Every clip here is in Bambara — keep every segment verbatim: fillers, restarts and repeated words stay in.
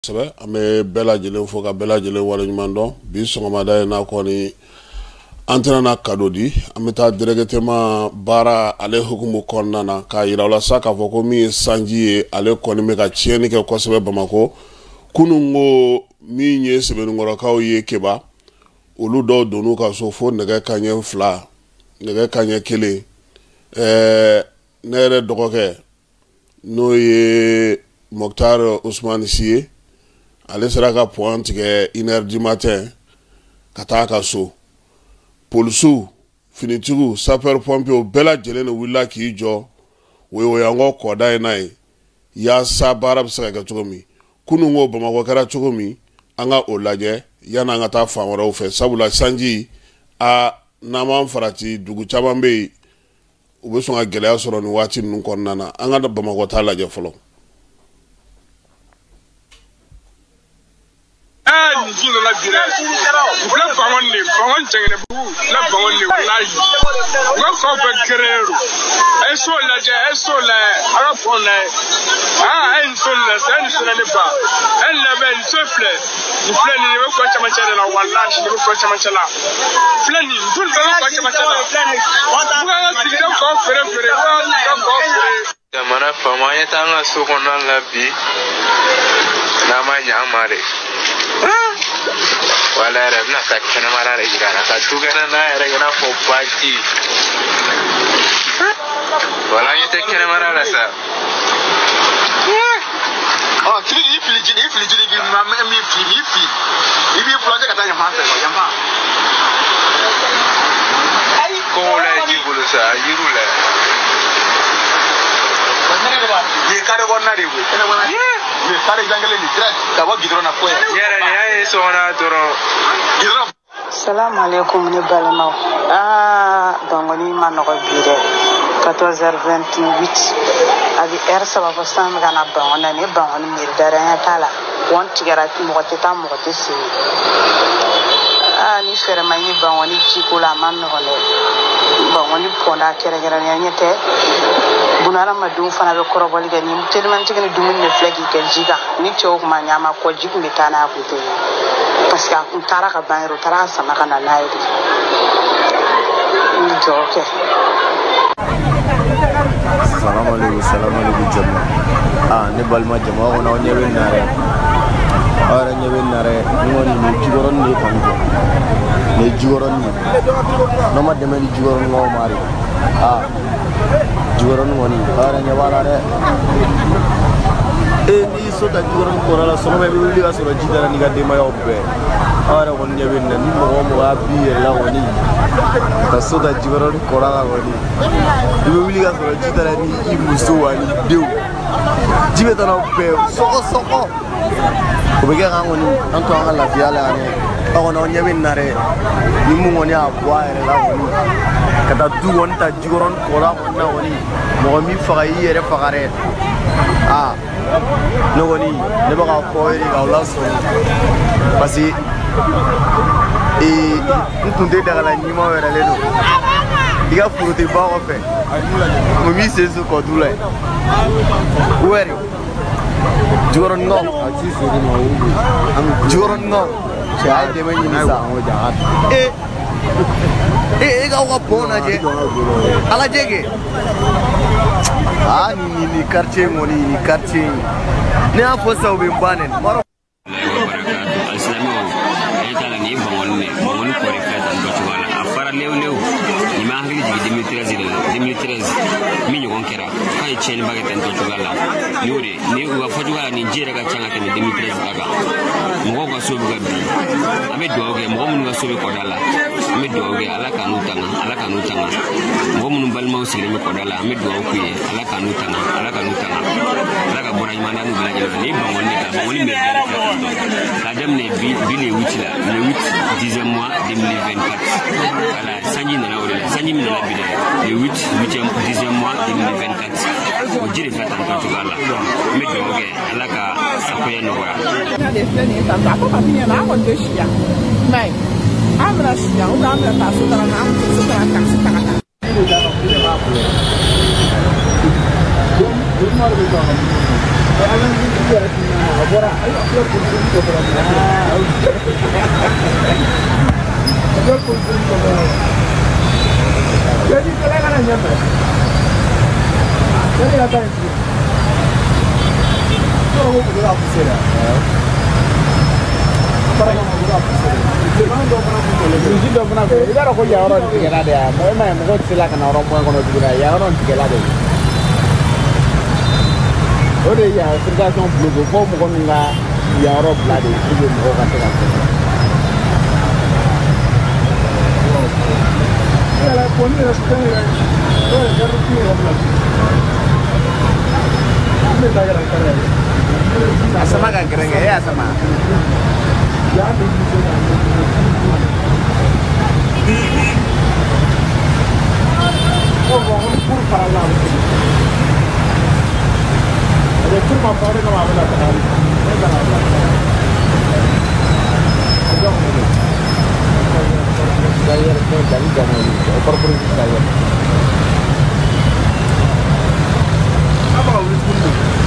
Sebe ame bela jele foka bela jele wala nyumando bi songomada na ko ni antena na kadodi ameta directement bara ale hukumu konna na ka yira saka foko mi sanji ale ko ni meka chieni ke ko sebe Bamako kunungo mi nye sebe ngora ka ye keba olu do donu ka so fo nega kanye fla nega kanye kele eh nere dokoke no ye Mokhtar Ousmane Siye ale sera ka point ke une heure du matin kata ka so polisu finitigu sapeur pompier o bela jelen willa ki jo we we yango koda nai ya sabara bisa ka chogomi kunu ngo Bamako kara chogomi anga olaje yana nga ta famara o fe sabula sanji a naman farati dugu chabambe ube songa gelaya soro ni wati nun konnana anga da Bamako ta laje folo ah ni jino la dire la bangon ni bangon jengene bu la bangon ni wallahi ngo ko be kerero e so la je e so la ara fon la ah en so la sen so la ne ba en la ben so fle ni fle ni ko chama chama la wallahi ni ko chama chama fle ni dul ba ko chama chama nga si do ko fere fere ko ko fere jamana famaya tanga so konan la bi na ma nyamare wala rabna sakana mara rejana ka tugana na rejana fo party wala yete kana mara la sa oh three if liji if liji gi ma mi fi mi fi ibi project kata ya ma se ya ma ai ko la ji bulu sa yirula ye kare gonna de we ye kare jangale ni direct ka wa gidro na ko yara ya so na doro gidro. Salam alaikum ni balma ah dongoni manoko bire quatorze heures vingt-huit abi er sababu sam gana bangona ni bangoni mirdara ya tala won tigara mo teta mo tesi ah ni fere mani bangoni chikula manno le bangoni ponda kere kere nyete bunara madu fana be korobali ga ni telman tigani dumun ne flagi ke jiga ni chok ma nyama ko jigu mitana ku te parce que on tara ka banero tara sama kana naidi ni joke. Assalamu alaikum assalamu alaikum jama ah ne balma jama ona nyewe nare ara nyewe nare ni woni ni jigoron ni kanjo ne jigoron ni no ma demeli jigoron no mari ah jigoron woni ara nyawala re e ni so da jigoron korala so me bi li asoro jidara ni gadde ma yobbe ara won nyewe na ni mo mo abi la woni ka so da jigoron korala woni bi li asoro jidara ni imuso wani dew jibe tana be soko soko ko be ga ngoni anto an la fiala ne ko no nyewe nare ni mu ngoni abwa ere la woni kata du won ta jigoron kora wonna woni mo mi fagai ere fagare ah no woni ne ba ko ere ga la so pasi e ntunde daga la nyima wera le do diga furuti ba ko fe mo mi sesu ko dula weri jigoron no aji suri ma ubi am jigoron no sai de men ni sa ho jahat e eh ga wa bona je ala jege ah ni ni ni quartier moni ni quartier ne a fosa be banen maro islamo etala ni bangol ne bangol ko re ka dan do wala afara lew lew ni ma ngi jigi deux mille treize deux mille treize mi nyon kera kay chen baga tan do wala yuri ni wa foju wala ni jere ga changa tan deux mille treize aga mo ko so buga bi ame do ge mo mun ga so be ko dala ame do ge ala kanu tanga ala kanu tanga mo mun balma o sire me ko dala ame do ko ye ala kanu tanga ala kanu tanga ala ka bora imana ni bla ni bangol ne ka bangol me la dame ne bi bi le huit là le huit dixième mois deux mille vingt-quatre voilà sanji na la sanji mi na la bi le huit huitième dixième mois deux mille vingt-quatre o jiri fata en Portugal là me do ge ala ka sakoye no wala des flènes et ça va pas finir là on deux chia mais amra chia on amra pas sur la nam sur la taxi takata Ode ya circulation bloquée fo mo ko nga ya Europe la de ko mo ka ta ya la poni la stone ya no ya ro ti ro bla me ta gara kare asama ka kare ya asama ya de ko ko pur para la Itu mah pada nama apa nak tahu? Saya tak tahu. Saya itu jadi jangan over bridge saya. Apa urus dulu?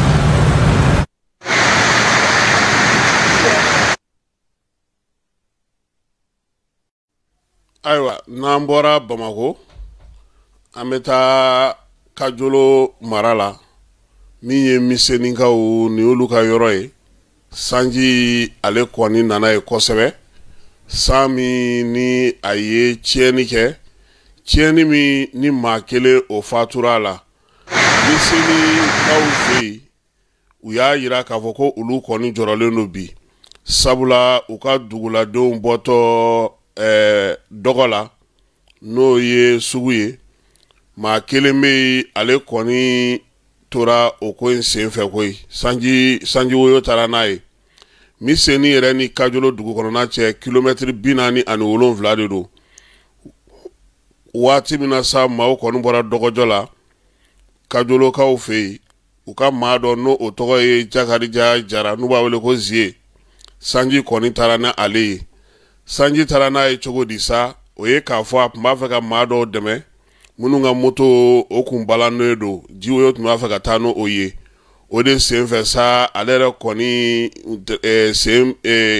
Aywa nambora Bamako ameta Kajolo Marala min ye misɛnninkaw ni olu ka yɔrɔ ye sanji ale kɔni nana ye kosɛbɛ san min ni a ye tiɲɛni kɛ tiɲɛni min ni maa kelen o fatura la misɛnninkaw fɛ yen u y'a yira k'a fɔ ko olu kɔni jɔrɔlen don bi sabula u ka duguladenw bɔtɔ ɛɛ dɔgɔ la n'o ye sugu ye maa kelen bɛ yen ale kɔni tora o ko in senfɛ koyi sanji sanji woyo taara n'a ye misɛnnin yɛrɛ ni Kajolo dugu kɔnɔna cɛ kilomɛtiri bi naani ani wolonwula de don waati min na sa maaw kɔni bɔra dɔgɔjɔ la Kajolokaw fɛ yen u ka maa dɔ n'o o tɔgɔ ye Jakarija Jara n'u b'a wele ko Zie sanji kɔni taara n'ale ye sanji taara n'a ye cogo di sa o ye k'a fɔ a tun b'a fɛ ka maa dɔw dɛmɛ minnu ka moto o kun balann'o don ji woyo tun b'a fɛ ka taa n'o ye o de senfɛ sa ale yɛrɛ kɔni sen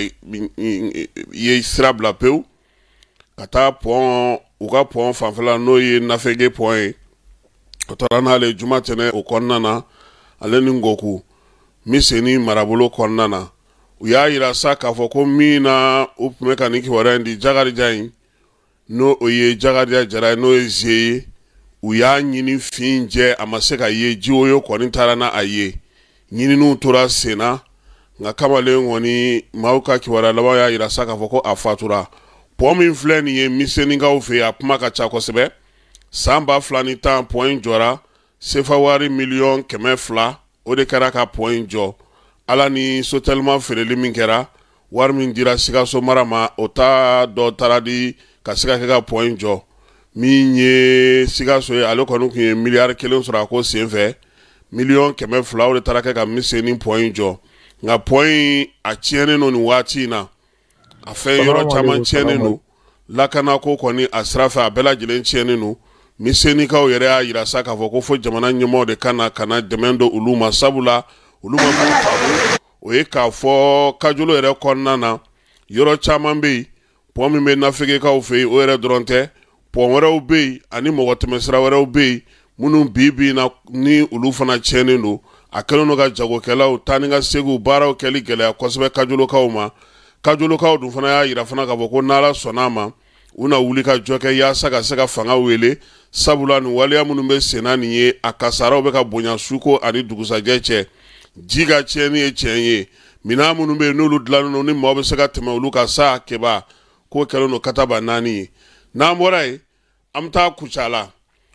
ye sira bila pewu ka taa pɔn u ka pɔn fanfɛla n'o ye Nafege pɔn ye o taara n'ale juma tɛnɛ o kɔnɔna na ale ni Ngoku misɛnnin marabolo kɔnɔna na u y'a yira sa k'a fɔ ko min na u tun bɛ ka nin kibaruya in di Jakarija in n'o o ye Jakarija Jara ye n'o ye Zie ye u y'a ɲini fin jɛ a ma se ka ye ji woyo kɔni taara n'a ye ɲininiw tora sen na nka kamalen kɔni maaw ka kibaruya laban y'a yira sa k'a fɔ ko a fatura pɔn min filɛ nin ye misɛnninkaw fɛ yen a kuma ka ca kosɛbɛ san ba fila ni tan pɔn in jɔra sefa wari miliyɔn kɛmɛ fila o de kɛra ka pɔn in jɔ ala ni sotelima feereli min kɛra wari min dira Sikaso mara ma o ta dɔ taara di ka se ka kɛ ka pɔn in jɔ min ye Sikaso ye ale kɔni tun ye miliyari kelen sɔrɔ a ko senfɛ miliyɔn kɛmɛ fila o de taara kɛ ka misɛnnin pɔn in jɔ nka pɔn in a tiɲɛnen don nin waati in na a fɛn yɔrɔ caman tiɲɛnen don lakanako kɔni a sira fɛ a bɛɛ lajɛlen tiɲɛnen don misɛnnikaw yɛrɛ y'a yira sa k'a fɔ ko fo jamana ɲɛmaaw de kana kana dɛmɛ don olu ma sabula olu ma k'u taabolo o ye k'a fɔ Kajolo yɛrɛ kɔnɔna na yɔrɔ caman bɛ yen pɔn min bɛ Nafegekaw fɛ yen o yɛrɛ dɔrɔn tɛ pɔn wɛrɛw bɛ yen ani mɔgɔ tɛmɛsira wɛrɛw bɛ yen minnu bi bi na ni olu fana tiɲɛnen don a kɛlen don ka jagokɛlaw taa ni ka segiw baaraw kɛli gɛlɛya kosɛbɛ Kajolokaw ma Kajolokaw dun fana y'a yira fana k'a fɔ ko n'Ala sɔnn'a ma u na wuli ka jɔ kɛ yaasa ka se ka fanga wele sabula nin waleya minnu bɛ sen na nin ye a kasaraw bɛ ka bonya suko ani dugusajɛ cɛ ji ka tiɲɛni ye tiɲɛ ye minɛn minnu bɛ yen n'olu dilannen don ni maaw bɛ se ka tɛmɛ olu kan sa kɛba k'o kɛlen don kataba naani ye n'an bɔra yen an bɛ taa Kucala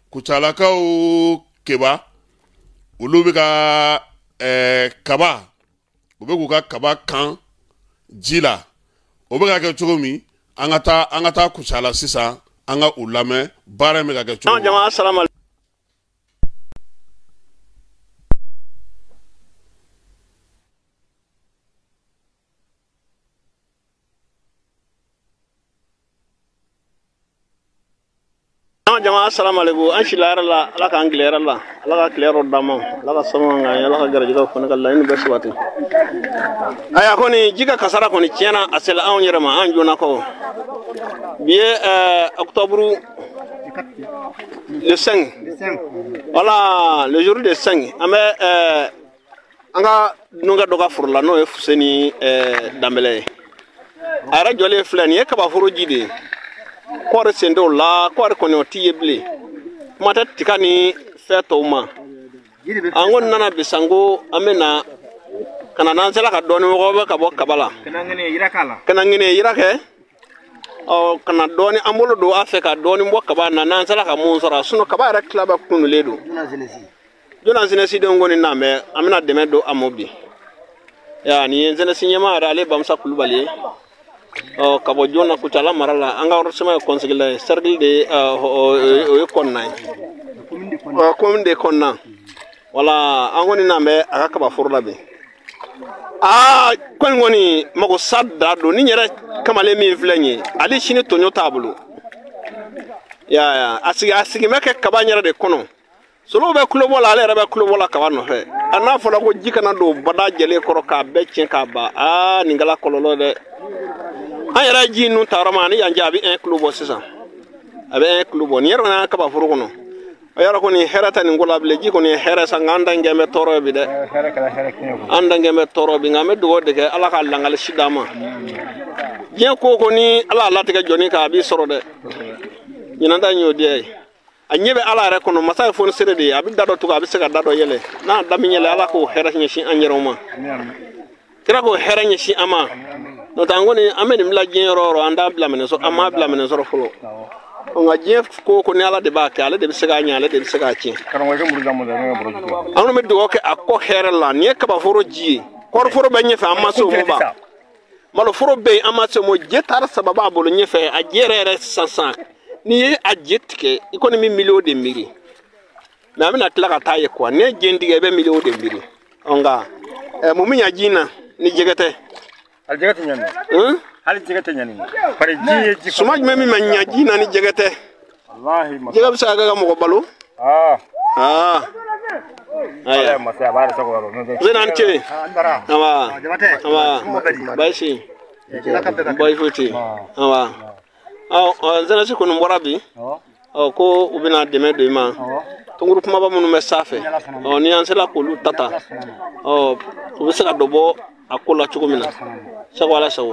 Kucalakaw kɛba olu bɛ ka ɛɛ kaba u bɛ k'u ka kaba kan ji la o bɛ ka kɛ cogo min an ka taa an ka taa Kucala sisan an ka u lamɛn baara in bɛ ka kɛ cogo min. jama jama assalamu alaikum an shilara la ala ka anglera la ala ka klero dama ala ka sama nga ala ka garaji ka fona kala ni besu wati aya ko ni jiga kasara ko ni tiena asela an yerama an jona ko biye octobre le cinq voilà le jour de cinq ame anga nunga doga furla no e fuseni dambele ara jole flani e kaba furu jide kore sendo la kore kono tiyeble mata tikani feto ma angon nana bisango amena kana nansela ka doni wobe ka bo kabala kana ngene yirakala kana ngene yirake o kana doni amolo do afeka doni mbo kabana nansela ka monsora suno kabara klaba kunu ledo jona zinesi de ngoni na me amena demedo amobi ya ni zinesi nyama ale bamsa kulubali o kabo jona kutala marala anga orsema conseiller cercle de o konna o kominde konna wala angoni na me aka kaba furla be ah kon ngoni mako sadda do ni nyere kamale mi flenye ali shini tonyo tabulu ya ya asigi asigi meke kaba nyere de kono solo be kulo bola ale rebe kulo bola kaba no he ana fola ko jikana do bada jele koro ka be chen ka ba ah ningala kololo de ayara ji nu taramani yanjabi un club sisa abe un club ni yero na ka ba furu kono ayara ko ni herata ni ngola bleji ko ni hera sanganda ngeme toro bi de hera kala hera kinyo anda ngeme toro bi ngame do de ke ala ka langal shidama je ko ko ni ala la te joni ka bi soro de nyinanda nyodi ay anyebe ala re kono masa fon sere de abi dado to abi sega dado yele na dami nyele ala ko hera nyi shi anyeroma kira ko hera nyi shi ama no tangoni ameni mla jenroro anda bla meneso ama bla meneso folo on a jef ko ko ne ala de ba ka ala de bisega nya ala de bisega chi kan wa ke murga mo da ne bro anu me do ke akko herela ne ka ba foro ji kor foro be nyefe amma so mo ba malo foro be amma so mo jetar sababa bolo nyefe a jerere sansan ni a jetke economy million de miri na me na tlaka taye ko ne jendige be million de miri onga e mo minya jina ni jegete al jegete nyani hmm al jegete nyani pare ji sumaj memi manya jina ni jegete wallahi ma jegab sa ga mo ko balu ah ah aya ma sa bare sa ko no zenan che andara awa awa baisi boy futi awa aw zena si ko no morabi o ko ubina deme de ma to nguru kuma ba munu mesafe o ni ansela ko lu tata o ko se ka dobo akola chukumina sagwala sawo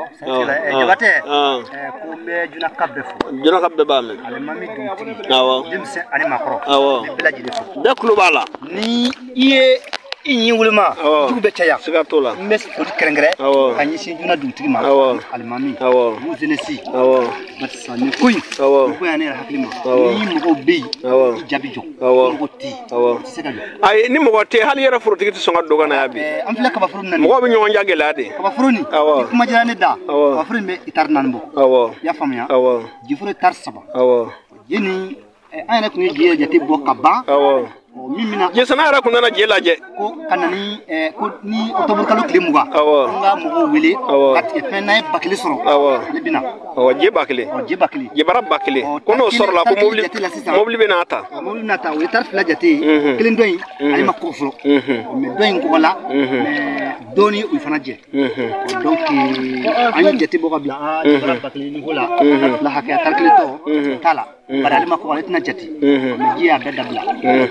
e jabate e ko me juna kabbe fu juna kabbe ba me ale mami dum awo dimse ani makro awo belaji de fu de klubala ni iye inyi wulma dugbe taya sigatola mes ko krengre kanyi si juna dum tigi ma ale mami awo muzinesi awo matsa ni kuy awo ko ya ne haklima ni mo be awo jabijo awo ko ti awo ay ni mo te hal yara furo tigi so ngaddo gana yabi am fila ka ba furo nan mo be nyon jagelade ka ba furo ni awo kuma jana ne da ba furo me itar nan bo awo ya famya awo ji furo tar saba awo yini ayna ko ni je jati bo kaba awo mimina je sanara kunana je laje ko kanani eh ko ni otobur kalo klimuga awo nga mo wili kat e fenay bakli soro awo libina awo je bakli je bakli je barab bakli kono soro la ko mobli mobli benata mobli nata wi tar fla jati klin doy ay makko flo me doy ko wala me doni wi fana je donc ani jati bo kabla a je barab bakli ni hola la hakya tar klito tala badal makko wala tina jati me jiya dadabla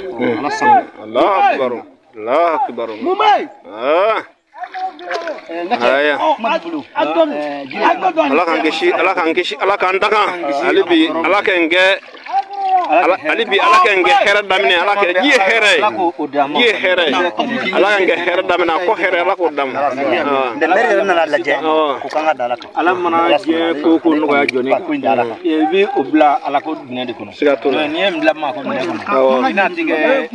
Allah akbar Allah akbar mumay ah aya Allah kan geshi Allah kan geshi Allah kan daga alibi Allah kan ge alibi Allah kan ge hera damine Allah kan ji hera ji hera Allah kan ge hera damina ko hera Allah ko dam de mere na la je ko kanga dala Allah mana je ko ko no ya joni e bi obla Allah ko dine de kono sigato ni em la ma ko ne kono ina tige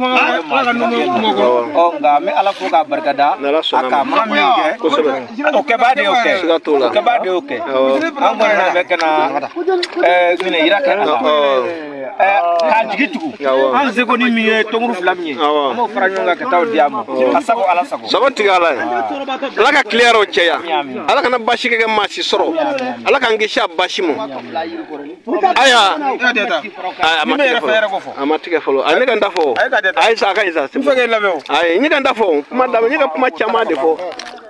o nga me Allah ko ga barkada aka ma mi ge o ke ba de o ke sigato la ke ba de o ke an gona na be kana eh mine ira ka k'a jigi tugu an seko ni min ye tɔnkuru fila min ye an b'o fara ɲɔgɔn kan ka taa o di a ma a sago ala sago sago tigɛ ala ye ala ka tileyara o cɛya ala kana basi kɛ maa si sɔrɔ ala k'an kisi a basi ma aya a ma tigɛ fɔlɔ a ma tigɛ fɔlɔ a ne ka n da fɔ a ye sa a ka ɲi sa ayi ne ka n da fɔ kuma da ne ka kuma caman de fɔ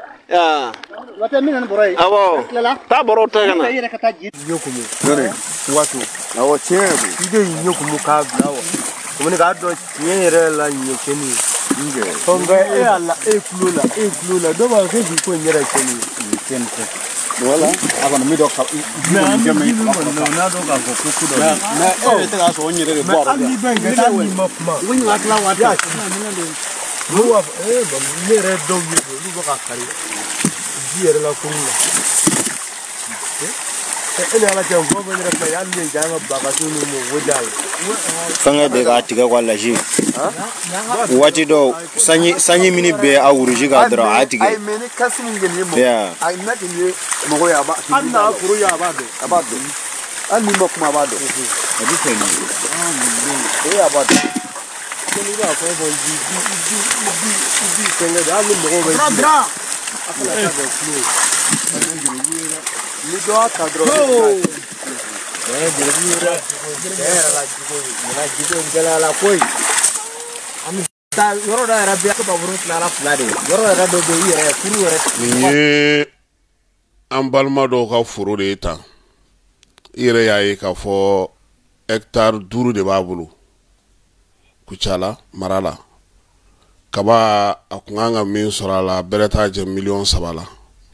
awɔ taa bɔrɔ tɛ ka na wato awɔ tiɲɛ i de ɲɛ kun mu k'a bila wa komini k'a dɔn tiɲɛ yɛrɛ la ɲɛ kɛni ɔ nka e y'a la e kulo la e kulo la dɔw b'a fɔ k'e ko in yɛrɛ kɛni ye kɛni tɛ wala a kɔni mi dɔn ka mɛ an bɛ ji min kɔni na n'a dɔn k'a fɔ ko ko dɔ bɛ mɛ e yɛrɛ tɛ k'a sɔrɔ n yɛrɛ de bɔra hali ni bɛ n kɛ taa ni ma kuma o ɲininka tila waati a ti na minɛ de n'u b'a fɔ ee bɔn ne yɛrɛ dɔw ye olu bɛ ka kari ji yɛrɛ la kurun la ele ala kɛ fɔ bɛ yɛrɛ fɛ hali ni jaa ka bagaso ni mo woja ye fɛngɛ de k'a tigɛ ka lasi waati dɔw sanji sanji mini bɛ a wurusi ka dɔrɔn a tigɛ ayi mɛ ni kasi min kɛ nin ye mɔgɔ ayi n'a kɛ nin ye mɔgɔ ye a b'a hali n'a foro ye a b'a dɔn a b'a dɔn hali ni ma kuma a b'a dɔn a bɛ fɛ nin ye a b'a dɔn ko n'i b'a fɔ fɔ ji ji ji ji ji fɛngɛ de hali ni mɔgɔw bɛ ji a kana taa bɛ kulo ni dɔ y'a ta dɔrɔn mais jeli yɛrɛ cɛ yɛrɛ la jigo ɲina jigo in gɛlɛyala koyi an bɛ taa yɔrɔ dɔ yɛrɛ bɛ yen baburu tilara fila de yɔrɔ yɛrɛ dɔ bɛ yen i yɛrɛ furu yɛrɛ nin ye an balima dɔw ka foro de ye tan i yɛrɛ y'a ye k'a fɔ hectare duuru de b'a bolo Kucala mara la kaba a kun kan ka min sɔrɔ a la bɛrɛ t'a jɛ miliyɔn saba la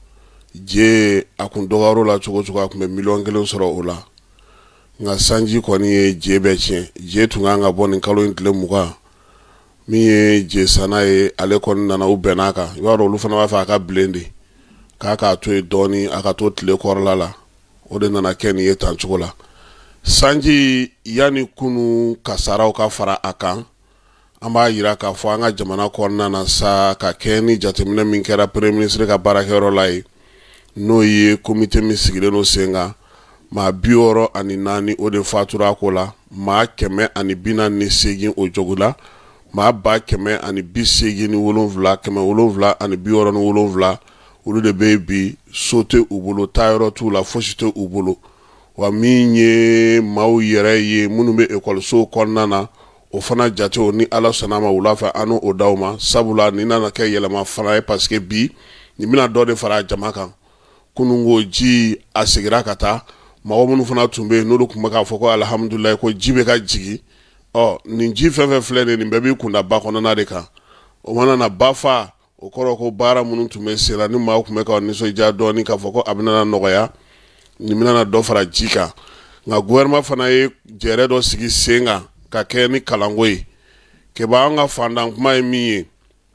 je a kun dɔgɔyar'o la cogo cogo a kun bɛ miliyɔn kelen sɔrɔ o la nka sanji kɔni ye je bɛɛ tiɲɛ je tun kan ka bɔ nin kalo in tile mugan min ye je sanna ye ale kɔni nana u bɛnn'a kan i b'a dɔn olu fana b'a fɛ a ka bilen de k'a k'a to yen dɔɔni a ka to tile kɔrɔla la o de nana kɛ nin ye tan cogo la sanji yani kunu kasaraw ka fara a kan an b'a yira k'a fɔ an ka jamana kɔnɔna na sa ka kɛ ni jateminɛ min kɛra premier ministre ka baarakɛyɔrɔ la ye n'o ye komite min sigilen no sen kan maa bi wɔɔrɔ ani naani o de fatura ko la maa kɛmɛ ani bi naani ni seegin o jogo la maa ba kɛmɛ ani bi seegin ni wolonwula kɛmɛ wolonwula ani bi wɔɔrɔ ni wolonwula olu de bɛ bi so tɛ u bolo taayɔrɔ t'u la fosi tɛ u bolo wa min ye maaw yɛrɛ ye minnu bɛ ekɔlisow kɔnɔna na o fana jatew ni ala sɔnna ma wula fɛ an n'o d'aw ma sabula nin nana kɛ yɛlɛma fana ye parce que bi nin bɛna dɔ de fara jama kan kunungo ji a segira ka taa mɔgɔ minnu fana tun bɛ yen n'olu tun bɛ k'a fɔ ko alihamudulilayi ko ji bɛ ka jigi ɔ nin ji fɛn fɛn filɛ nin nin bɛɛ b'i kunda ba kɔnɔna de kan o mana na ba fa o kɔrɔ ko baara minnu tun bɛ sen na ni maaw tun bɛ ka nisɔndiya dɔɔni k'a fɔ ko a bɛna nɔgɔya nin bɛna dɔ fara ji kan nka gouvernement fana ye jɛrɛ dɔ sigi sen kan ka kɛ ni kalanko ye kɛba an ka fandan kuma ye min ye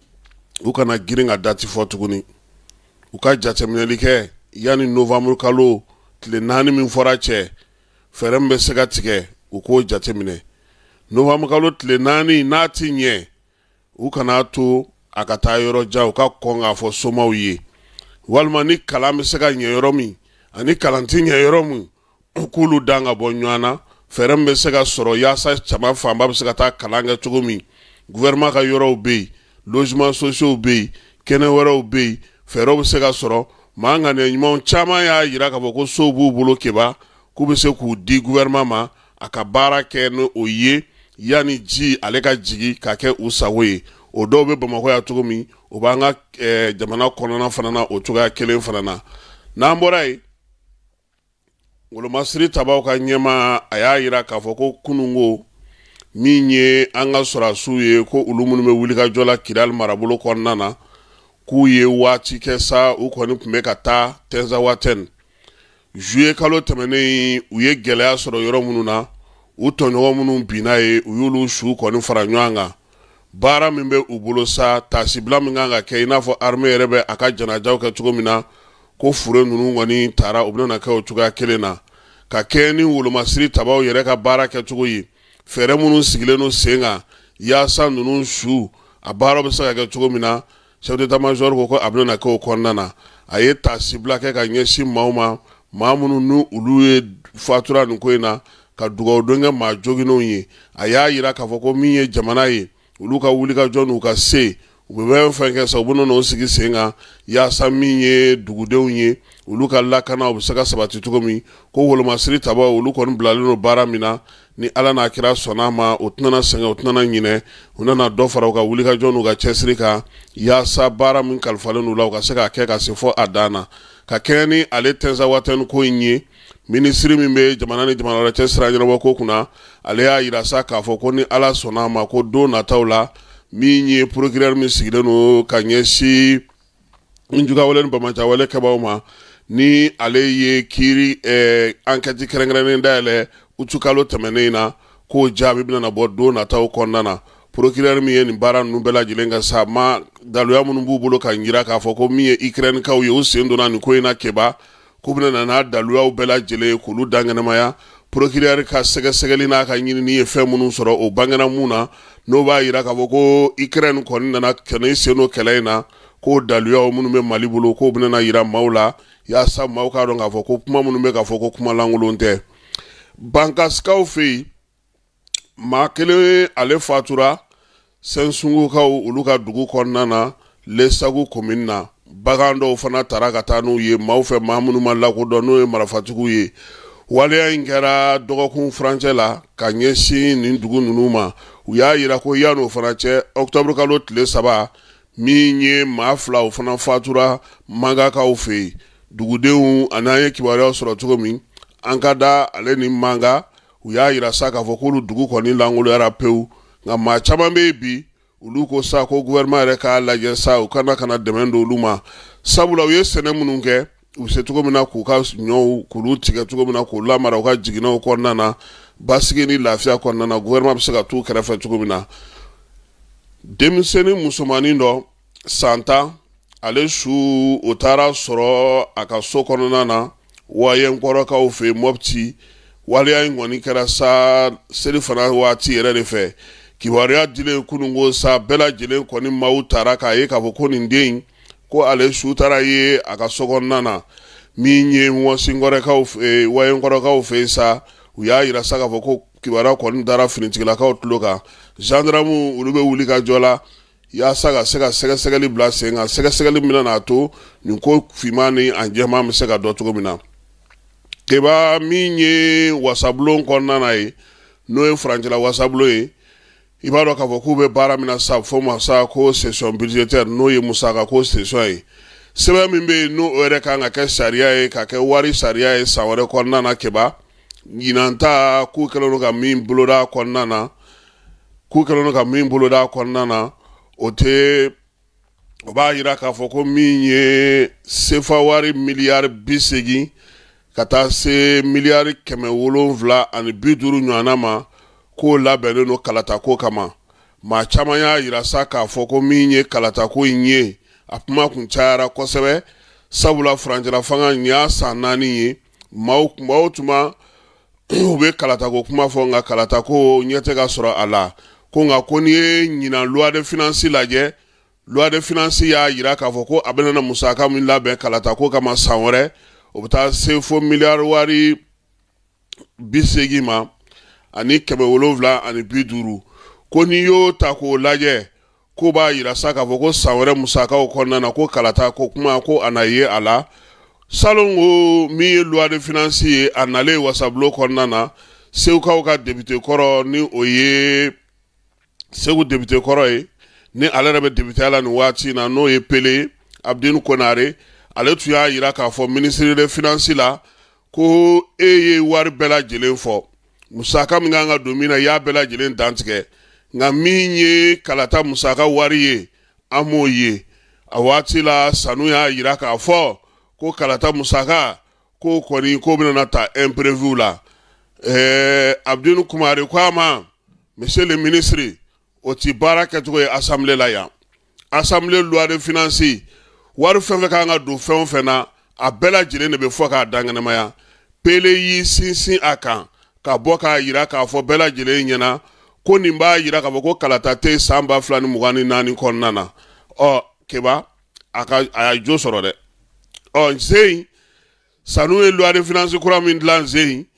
u kana girin ka dati fɔ tuguni u ka jateminɛli kɛ yani novembre kalo tile naani min fɔra cɛ fɛɛrɛ min bɛ se ka tigɛ u k'o jateminɛ novembre kalo tile naani n'a ti ɲɛ u kana to a ka taa yɔrɔ jan u ka kɔn k'a fɔ somaw ye walima ni kalan bɛ se ka ɲɛ yɔrɔ min ani kalan ti ɲɛ yɔrɔ min k'olu dan ka bɔ ɲɔgɔn na fɛɛrɛ min bɛ se ka sɔrɔ yaasa caman fanba bɛ se ka taa kalan kɛ cogo min gouvernement ka yɔrɔw bɛ yen logement sociaux bɛ yen kɛnɛ wɛrɛw bɛ yen fɛɛrɛw bɛ se ka sɔrɔ maa ŋaniya ɲumanw caman y'a yira k'a fɔ ko sow b'u bolo keba k'u bɛ se k'u di gouvernement ma a ka baara kɛ ni o ye yanni ji ale ka jigi ka kɛ u sago ye o dɔw bɛ bamakɔ yan cogo min o b'an ka jamana kɔnɔna fana na o cogoya kelen fana na n'an bɔra yen Ngolomasiri Tabaw ka ɲɛma a y'a yira k'a fɔ ko kunungo min ye an ka sɔrɔdasiw ye ko olu minnu bɛ wulikajɔ la Kidali marabolo kɔnɔna na k'u ye waati kɛ sa u kɔni tun bɛ ka taa Tɛnzawatɛni juillet kalo tɛmɛnen u ye gɛlɛya sɔrɔ yɔrɔ minnu na u tɔɲɔgɔn minnu binna ye u y'olu su kɔni fara ɲɔgɔn kan baara min bɛ u bolo sa tasibila min kan ka kɛ i n'a fɔ armée yɛrɛ bɛ a ka janajaw kɛ cogo min na ko fure ninnu kɔni taara u bɛna kɛ o cogoya kelen na ka kɛ ni Ngolomasiri Tabaw yɛrɛ ka baara kɛcogo ye fɛɛrɛ minnu sigilen no sen kan yaasa ninnu su a baara bɛ se ka kɛ cogo min na chef d'état-major ko ko a bɛna kɛ o kɔnɔna na a ye tasibila kɛ ka ɲɛsin maaw ma maa minnu ni olu ye fatura nin ko in na ka dugawu donge ma joginonw ye a y'a yira k'a fɔ ko min ye jamana ye olu ka wuli ka jɔ n'u ka se u bɛ fɛn kɛ sa u bɛ n'o sigi sen kan yaasa min ye dugudenw ye olu ka lakana u bɛ se ka sabati cogo min ko wolomasiri taba olu kɔni bilalen don baara min na ni ala n'a kira sɔnna ma o tɛna sɛgɛn o tɛna ɲinɛ u nana dɔ fara u ka wuli ka jɔ n'u ka cɛsiri kan yaasa baara min kalifalen n'u la u ka se k'a kɛ ka se fɔ a dan na ka kɛɲɛ ni ale tɛnsa watɛni ko in ye minisiri min bɛ jamana ni jamana wɛrɛ cɛ sira ɲɛnabɔ ko kunna ale y'a yira sa k'a fɔ ko ni ala sɔnna ma ko don nataw la min ye procureur min sigilen don ka ɲɛsin njugawale ni bamajawale kɛbaw ma ni ale ye kiiri eh, enquête kɛrɛnkɛrɛnnen dayɛlɛ utu kalo tɛmɛnen na k'o jaabi bɛna bɔ don nataw kɔnɔna na procureur min ye nin baara ninnu bɛɛ lajɛlen ka sa ma daluya minnu b'u bolo ka yira k'a fɔ ko min ye Ukrainekaw ye o sen donna nin ko in na kɛba k'u bɛna n'a daluyaw bɛɛ lajɛlen ye k'olu dankɛnɛmaya procureur ka sɛgɛsɛgɛli n'a ka ɲinini ye fɛn minnu sɔrɔ o bangena mun na n'o b'a yira k'a fɔ ko Ukraine kɔni nana kɛnɛ sen n'o kɛlɛ in na k'o daluyaw minnu bɛ Mali bolo k'o bɛna yira maaw la yaasa maaw k'a dɔn k'a fɔ ko kuma minnu bɛ k'a fɔ ko kuma lankolon tɛ bankasikaw fɛ yen maa kelen ale fatura Sɛnsungukaw olu ka dugu kɔnɔna na Lesagu commune na bagan dɔw fana tara ka taa n'u ye maaw fɛ maa minnu ma lakodɔn n'o ye marafatigiw ye waleya in kɛra dɔgɔkun furancɛ la ka ɲɛsin nin dugu ninnu ma u y'a yira ko yan'o fana cɛ octobre kalo tile saba min ye maa fila o fana fatura Mangakaw fɛ yen dugudenw ani an ye kibaruyaw sɔrɔ cogo min an ka da ale ni Manga u y'a yira sa k'a fɔ k'olu dugu kɔni langoloyara pewu nka maa caman bɛ yen bi olu ko sa ko gouvernement yɛrɛ k'a lajɛ sa u kana kana dɛmɛ don olu ma sabula u ye sɛnɛ minnu kɛ u se cogo min na k'u ka ɲɔw k'olu tigɛ cogo min na k'u lamara u ka jiginɛw kɔnɔna na basigi ni lafiya kɔnɔna na gouvernement bɛ se ka t'u kɛrɛfɛ cogo min na denmisɛnnin musomanin dɔ san tan ale su o taara sɔrɔ a ka so kɔnɔna na Wayenkɔrɔkaw fɛ Mopti waleya in kɔni kɛra sa selifana waati yɛrɛ de fɛ kibaruya dilen kunungo sa bɛɛ lajɛlen kɔni maaw taara k'a ye k'a fɔ ko nin den ko ale su taara ye a ka so kɔnɔna na min ye Wayenkɔrɔkaw fɛ Wayenkɔrɔkaw fɛ sa u y'a yira sa k'a fɔ ko kibaruya kɔni dara finitigilakaw tulo kan gendarme olu bɛ wuli ka jɔ la yaasa ka se ka sɛgɛsɛgɛli bila sen kan sɛgɛsɛgɛli min na to nin ko finman ni a jɛman bɛ se ka dɔn cogo min na keba min ye wasabulon kɔnɔna na ye n'o ye furancɛla wasabulon ye i b'a dɔn k'a fɔ k'u bɛ baara min na sa fo ma sa ko session budgétaire n'o ye musaka ko session ye sɛbɛn min bɛ yen n'o yɛrɛ kan ka kɛ sariya ye ka kɛ wari sariya ye san wɛrɛ kɔnɔna na keba ɲinan ta k'u kɛlen don ka min boloda kɔnɔna na k'u kɛlen don ka min boloda kɔnɔna na o tɛ o b'a yira k'a fɔ ko min ye sefa wari miliyari bi segin ka taa se miliyari kɛmɛ wolonwula ani bi duuru ɲɔgɔnna ma k'o labɛnnen don kalatako kama maa caman y'a yira sa k'a fɔ ko min ye kalatako in ye a kuma kun cayara kosɛbɛ sabula furancɛla fanga nin y'a san naani ye maaw maaw tuma u bɛ kalatako kuma fɔ nka kalatako ɲɛ tɛ ka sɔrɔ a la ko nka ko n'i ye ɲinan loi de finance lajɛ loi de finance y'a yira k'a fɔ ko a bɛna musaka min labɛn kalatako kama san wɛrɛ o bɛ taa se fo miliyari wari bi segin ma ani kɛmɛ wolonwula ani bi duuru ko n'i y'o ta k'o lajɛ ko b'a yira sa k'a fɔ ko san wɛrɛ musakaw kɔnɔna na ko kalata ko kuma ko a na ye a la salon ko min ye loi de finance ye a nalen wasabulon kɔnɔna na segukaw ka député kɔrɔ ni o ye segu député kɔrɔ ye ni ale yɛrɛ bɛ député la nin waati na n'o ye Pele Abdin Konare ale tun y'a yira k'a fɔ ministre de finance la ko e ye wari bɛɛ lajɛlen fɔ musaka min kan ka don min na i y'a bɛɛ lajɛlen dantigɛ nka min ye kalata musaka wari ye an m'o ye a waati la Sanu y'a yira k'a fɔ ko kalata musaka ko kɔni ko bɛna ta imprévu la ɛɛ Abdin Kumare ko a ma monsieur le ministre o ti baara kɛcogo ye assemblée la yan assemblée loi de finance wari fɛn fɛn kan ka don fɛn o fɛn na a bɛɛ lajɛlen de bɛ fɔ k'a dankɛnɛmaya Pele y'i sinsin a kan ka bɔ k'a yira k'a fɔ bɛɛ lajɛlen ɲɛna ko nin b'a yira k'a fɔ ko kalata tɛ san ba fila ni mugan ni naani kɔnɔna na ɔ keba a ka a y'a jo sɔrɔ dɛ ɔ Nzeyin Sanu ye loi de finance kura min dilan Nzeyin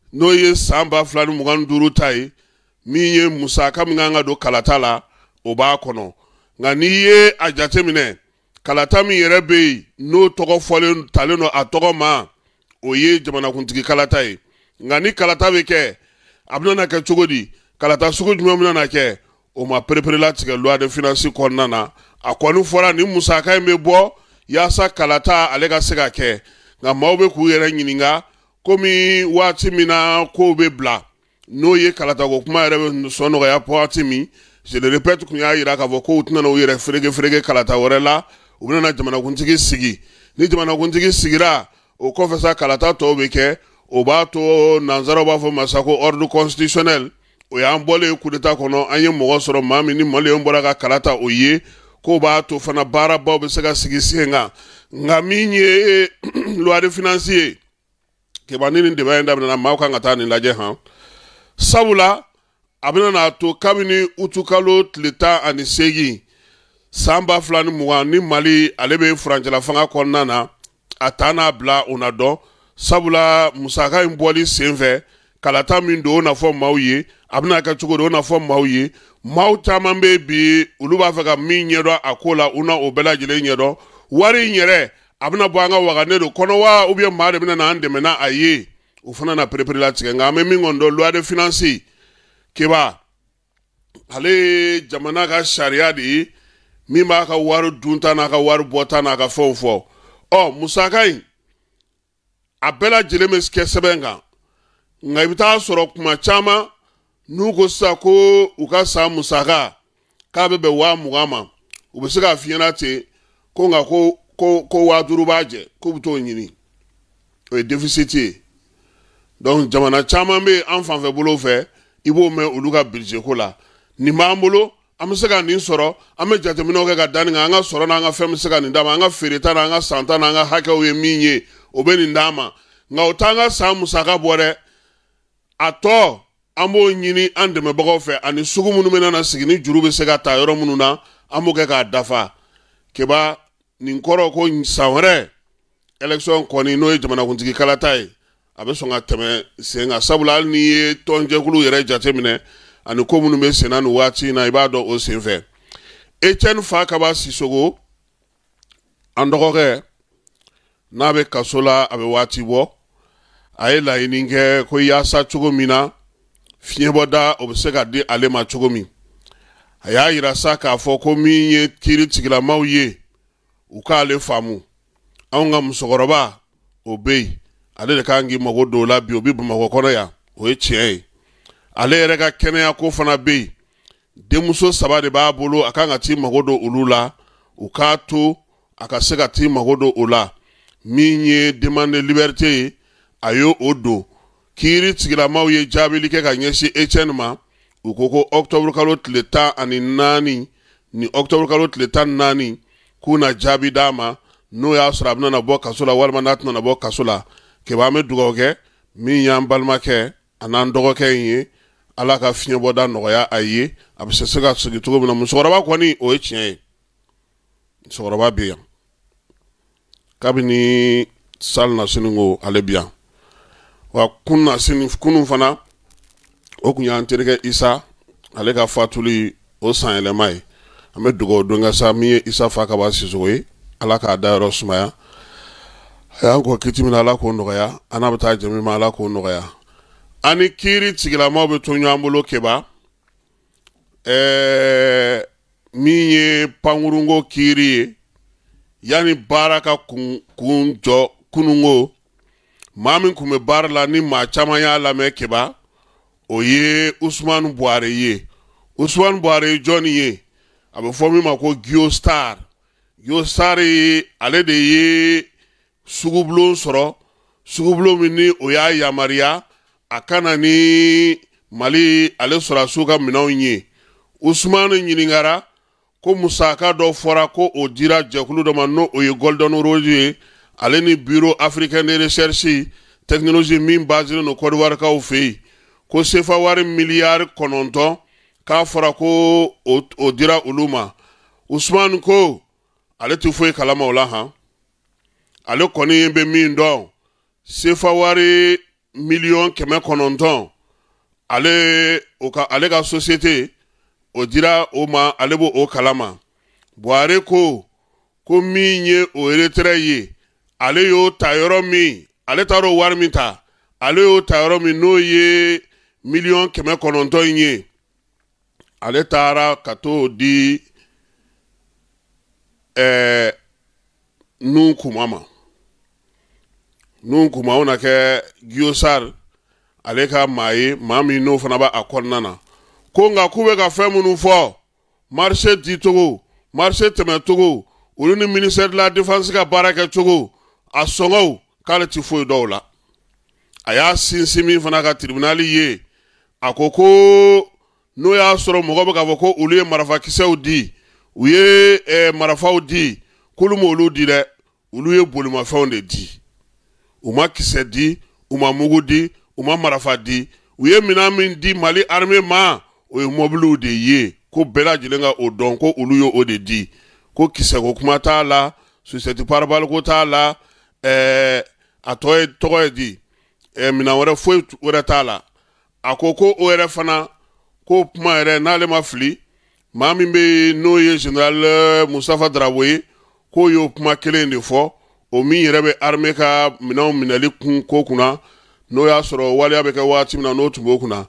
no ye samba fulani mugan duru tai mi ye musaka mi nga do kalata la o ba kono nga ni ye a jatemine kalata mi yere be no togo fole taleno a togo ma o ye jamana kuntigi kalata yi nga ni kalata be ke abna na ke chogodi kalata sugu jumɛ na ke o ma prepare la tige loi de finance konna na a konu fora ni musaka me bo ya sa kalata ale ga sega ke nga mawbe ku yere nyininga komi wati mina ko be bla no ye kalata ko kuma yere sono ya poati mi je le répète ku ya ira ka ko utna no yere frege frege kalata worela ubina na jamana kuntigi sigi ni jamana kuntigi sigira o confessa kalata to be ke o ba to nanzaro ba fo masako ordre constitutionnel o ya mbole coup d'état kono anye mo soro mami ni mole mbola ka kalata o ye ko ba to fana bara ba be sega sigi singa ngaminye loi de financier ke banini de bayenda na mawka ngata ni laje ha sabula abina na to kamini utukalo tleta ani segi samba flani muwa ni mali alebe franjala fanga konna na atana bla onado sabula musaka imboli senve kalata min do na fo mawye abna ka chugo do na fo mawye maw tamambe bi uluba faka min nyedo akola una obela jile nyedo wari nyere abna bwanga wagane do kono wa ubye mare bina na ande mena aye ufana na prepare la tsenga me mi ngondo loi de finance keba ale jamana ka sharia di mi ma ka waru dunta na ka waru bota na ka fo fo o musakai abela jile meske sebenga ngaibita soro kuma chama nugo sako ukasa musaka kabe be wa mugama ubisiga fiena te ko nga ko ko ko wa durubaje ko buto nyini o deficit donc jamana chama be enfant fe bolo fe ibo me uluga budget ko la ni mambulo amsega ni soro ame jatemino ga dani nga soro na nga fem sega ni ndama nga fereta na nga santa na nga haka we minye obeni ndama nga otanga sa musaka bore ato amo nyini ande me bogo fe ani sugu munu mena na sigini jurube sega ta yoro munu na amo ke ka dafa keba ni nkoro ko sawre election koni no e jamana kuntigi kalatai abe songa teme senga sabula ni tonje kulu yere jatemine ani ko munu me senanu wati na ibado o senfe echen fa kaba sisogo andogore nabe kasola abe wati bo ayela ininge ko yasa chugo mina fieboda obsega de alema chugo mi aya ira saka fo ko mi ye kiri tigila mawye ukale famu aunga musogoroba obey ale de kangi magodo la bi obi buma ko ya o eche ale rega kene ya ko fana be demuso sabade ba bolo akanga ti magodo ulula ukato akasega ti magodo ula minye demande liberté ayo odo kiri tigila mawye jabili ke kanyeshi echenma ukoko octobre kalot leta ani nani ni octobre kalot leta nani kuna jabi dama no ya srabna na boka sula walma natna na boka sula ke ba me dugoge mi yam balma ke anan dogo ke yi ala ka finya boda no ya aye abse sega sugi tugo na musora ko ni o echien sora ba bien kabini sal na siningo ale bien wa kunna sinin kunun fana o kunya antereke isa ale ka fatuli o san elemai ame dugo donga sa mi isa fa ka ba sizowe ala ka da rosmaya ya ko kitimina ala ko noya anabata jami ma ala ko noya ani kiri tigila mo be tonyo ambulo keba eh mi pangurungo kiri yani baraka kun kunjo kunungo mamin kume bar la ni ma chama ya la me keba oye Usman Buhari ye Usman Buhari Johnny ye abe fomi mako Geostar Geostar ale de ye sugublo soro sugublo mini oya ya Maria akana ni Mali ale sora suga minawnye Usman nyiningara ko musaka do fora ko odira jakulu do manno oye Golden Roger ale ni bureau africain de recherche technologie min basé no Côte d'Ivoire ka ofi ko sefa war milliard kononto ka fora ko odira uluma Usman ko ale tu foi kalama ola ha ale koni be min do sefa war million kɛmɛ kɔnɔntɔn ale o ka ale ka société o dira o ma ale bo o kalama Buhari ko ko min ye o retrait ye ale yo ta yɔrɔ min ale taro wari min ta ale yo ta yɔrɔ min no ye million kɛmɛ kɔnɔntɔn ye ale taara ka to di eh nun kuma ma nun kuma ona ke Giosar ale ka maaye maa min n'o fana ba a kɔnɔna na ko nka k'u bɛ ka fɛn minnu fɔ marché di togo marché tɛmɛ togo olu ni ministère de la défense ka baara kɛ cogo a sɔngɔw k'ale ti foyi dɔw la a y'a sinsin min fana ka tribunal ye a ko ko n'o y'a sɔrɔ mɔgɔ bɛ k'a fɔ ko olu ye marafakisɛw di u ye eh, marafaw di k'olu ma olu di dɛ olu ye bolimafɛnw de di u ma kisɛ di u ma mugu di u ma marafa di u ye minan min di Mali armée ma o ye mobiliw de ye ko bɛɛ lajɛlen ka o dɔn ko olu ye o de di ko kisɛ ko kuma t'a la société parabale ko t'a la ɛɛ a tɔ ye tɔgɔ ye di ɛɛ minan wɛrɛ foyi wɛrɛ t'a la a ko ko o yɛrɛ fana ko kuma yɛrɛ n'ale ma fili maa min bɛ n'o ye général Mustafa Darabo ye k'o y'o kuma kelen de fɔ o min yɛrɛ bɛ armée ka minɛnw minɛli kun ko kunna n'o y'a sɔrɔ waleya bɛ kɛ waati min na n'o tun b'o kunna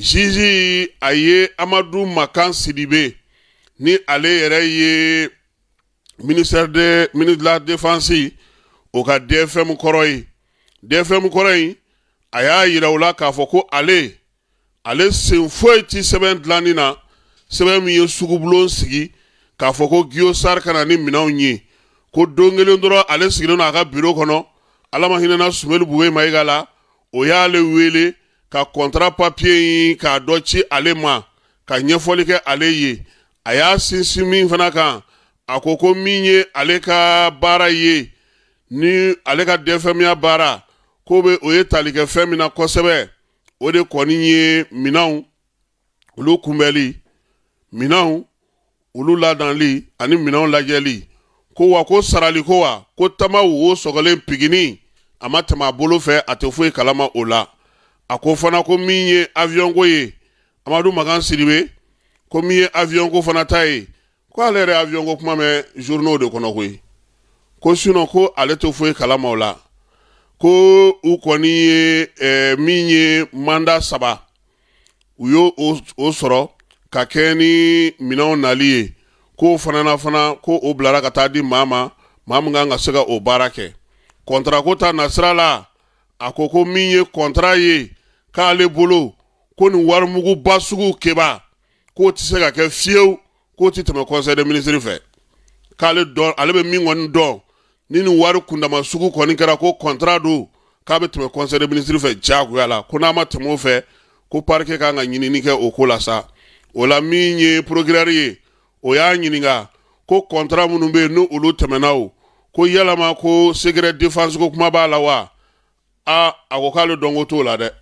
juge a ye Amadu Makan Sidibe ni ale yɛrɛ ye ministère de ministre de la défense o ka D F M kɔrɔ ye D F M kɔrɔ in a y'a yira o la k'a fɔ ko ale ale sen foyi ti sɛbɛn dilanni na sɛbɛn min ye sugubulon sigi k'a fɔ ko Giosar kana ni minɛnw ye ko don kelen dɔrɔn ale sigilen don a ka bureau kɔnɔ ala ma hinɛna Sumeli Buwe Mayiga la o y'ale wele ka contrat papier in k'a dɔ ci ale ma ka ɲɛfɔli kɛ ale ye a y'a sinsin min fana kan a ko ko min ye ale ka baara ye ni ale ka D F M ya baara ko bɛ o ye tali kɛ fɛn min na kosɛbɛ o de kɔni ye minanw olu kunbɛli minanw olu ladanli ani minanw lajɛli ko wa ko sarali ko wa ko tama wo sɔgɔlen pigini a ma tɛmɛ a bolo fɛ a tɛ foyi kalama o la a ko fana ko min ye avion ko ye Amadu Makan Sidibe ko min ye avion ko fana ta ye ko ale yɛrɛ avion ko kuma mɛn journaux de kɔnɔ koyi ko sinon ko ale tɛ foyi kalama o la ko u kɔni ye eh, min ye mandat saba u y'o o sɔrɔ ka kɛ ni minɛnw nali ye ko fana na fana ko o bilara ka taa di maa ma maa min kan ka se ka o baara kɛ contrat ko ta nasira la a ko ko min ye contrat ye k'ale bolo ko ni warimugu ba sugu keba k'o tɛ se ka kɛ fiyewu k'o tɛ tɛmɛ conseil des ministres fɛ k'ale dɔn ale bɛ min kɔni dɔn ni ni wari kundama sugu kɔni kɛra ko contrat do k'a bɛ tɛmɛ conseil des ministres fɛ diyagoya la ko n'a ma tɛmɛ o fɛ ko parquet kan ka ɲinini kɛ o ko la sa o la min ye procureur ye o y'a ɲininka ko contrat minnu bɛ yen n'o olu tɛmɛna o ko yalama ko secret défense ko kuma b'a la wa a a ko k'ale dɔn ko t'o la dɛ